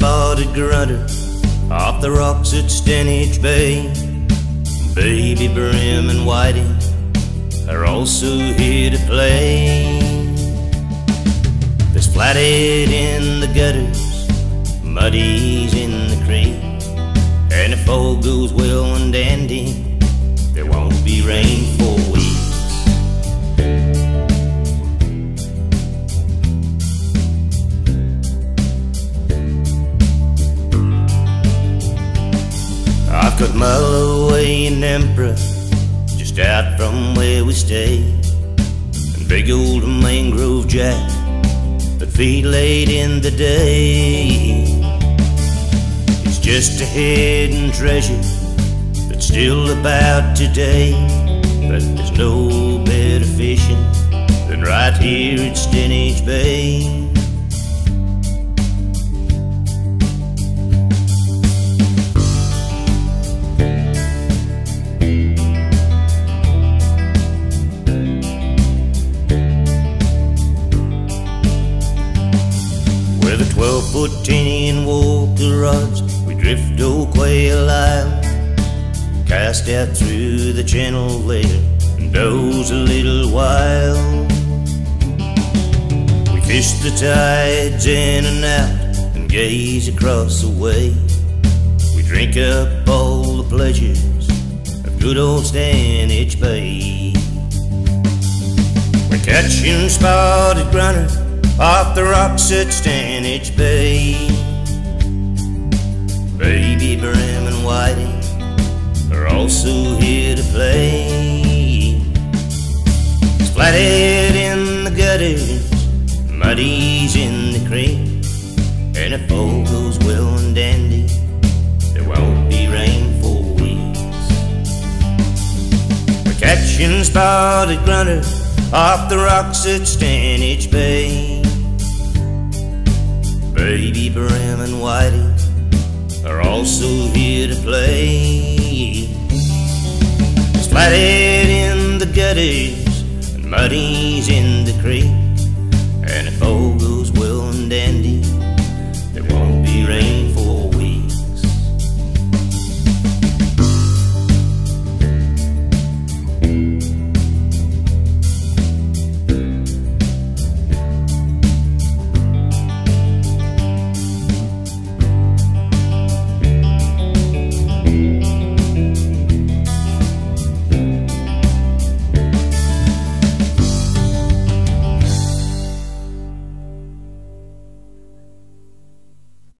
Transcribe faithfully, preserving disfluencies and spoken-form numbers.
spotted grunter off the rocks at Stanage Bay. Baby, brim and whiting are also here to play. There's flathead in the gutters, muddies in the creek, and if all goes well and dandy, there won't be rain for weeks. I've got Mulloway and Emperor just out from where we stay, and big old mangrove jack that feed late in the day. It's just a hidden treasure that's still about today, but there's no better fishing than right here at Stanage Bay. With a twelve foot tinny and Walker rods, we drift old quail out, cast out through the channel there, and doze a little while. We fish the tides in and out and gaze across the way. We drink up all the pleasures of good old Stanage Bay. We're catching spotted grunter off the rocks at Stanage Bay. Baby, brim and whiting are also here to play. There's flathead in the gutters, muddies in the creek, and if all goes well and dandy, there won't be rain for weeks. We're catching spotted grunter off the rocks at Stanage Bay. Baby, brim and whiting are also here to play. There's flathead in the gutters and muddies in the creek,